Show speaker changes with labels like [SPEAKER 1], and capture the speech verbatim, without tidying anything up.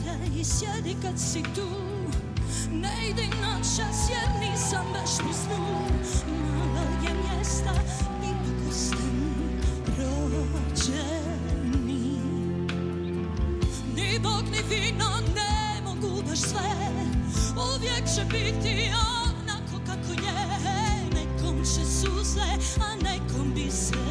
[SPEAKER 1] čekaj i sjedi kad si tu. Ne idi na čas jer nisam baš pri snu. Malo je mjesta, ipak ostanu rođeni. Ni Bog ni vino ne mogu baš sve. Uvijek će biti onako kako je. Nekom će suze, a nekom bi se